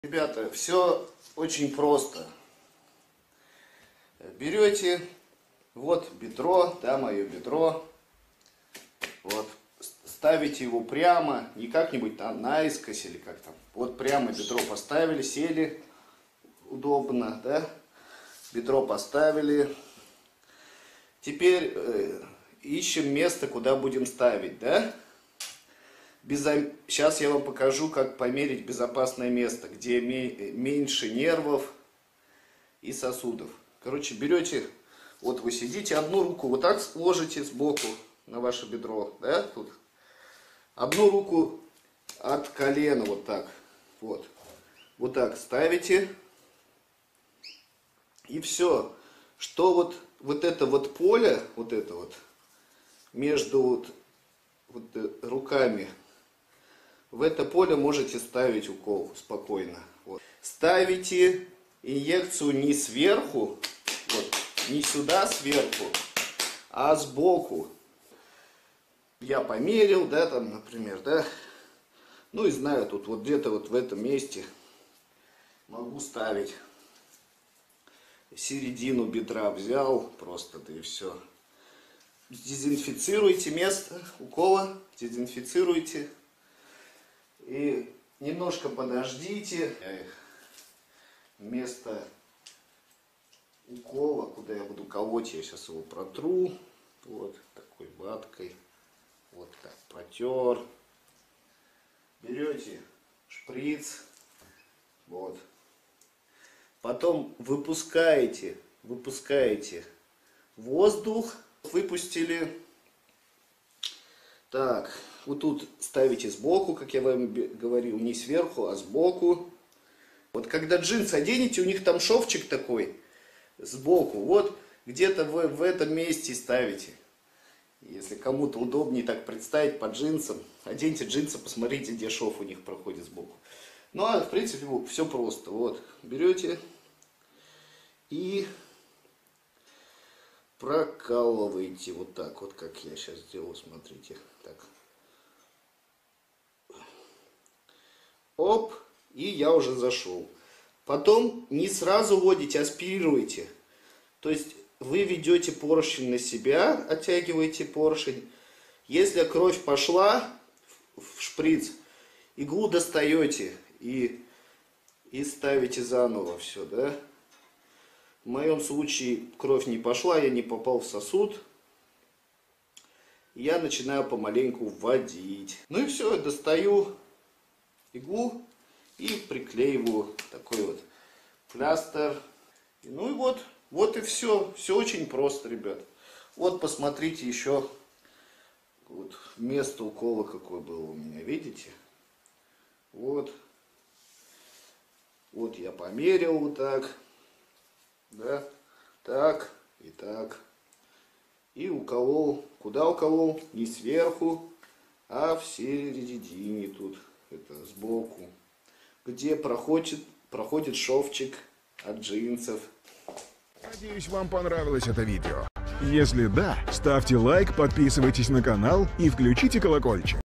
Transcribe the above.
Ребята, все очень просто. Берете, вот бедро, да, мое бедро. Вот, ставите его прямо, не как-нибудь там наискось или как там. Вот прямо бедро поставили, сели, удобно, да. Бедро поставили. Теперь ищем место, куда будем ставить, да. Сейчас я вам покажу, как померить безопасное место, где меньше нервов и сосудов. Короче, берете, вот вы сидите, одну руку вот так сложите сбоку на ваше бедро, да, тут. Одну руку от колена вот так, вот так ставите. И все, что вот это вот поле, вот это вот, между вот руками, в это поле можете ставить укол спокойно. Вот. Ставите инъекцию не сверху, вот, не сюда сверху, а сбоку. Я померил, да, там, например, да. Ну и знаю, тут вот где-то вот в этом месте могу ставить. Середину бедра взял, просто, да и все. Дезинфицируйте место укола, дезинфицируйте. И немножко подождите. Место укола, куда я буду колоть, я сейчас его протру. Вот такой ваткой. Вот так протер. Берете шприц. Вот. Потом выпускаете воздух. Выпустили. Так, вот тут ставите сбоку, как я вам говорил, не сверху, а сбоку. Вот когда джинсы оденете, у них там шовчик такой сбоку. Вот где-то в этом месте ставите. Если кому-то удобнее так представить по джинсам, оденьте джинсы, посмотрите, где шов у них проходит сбоку. Ну а в принципе все просто. Вот, берете и прокалываете вот так, вот как я сейчас сделал, смотрите. Так. Оп, и я уже зашел. Потом не сразу вводите, аспирируйте. То есть вы ведете поршень на себя, оттягиваете поршень. Если кровь пошла в шприц, иглу достаете и ставите заново все, да. В моем случае кровь не пошла, я не попал в сосуд. Я начинаю помаленьку вводить. Ну и все, я достаю иглу и приклеиваю такой вот пластырь. Ну и вот и все. Все очень просто, ребят. Вот посмотрите еще вот место укола какое было у меня, видите? Вот. Вот я померил вот так. Да, так и так. И уколол. Куда уколол? Не сверху, а в середине тут. Это сбоку. Где проходит шовчик от джинсов. Надеюсь, вам понравилось это видео. Если да, ставьте лайк, подписывайтесь на канал и включите колокольчик.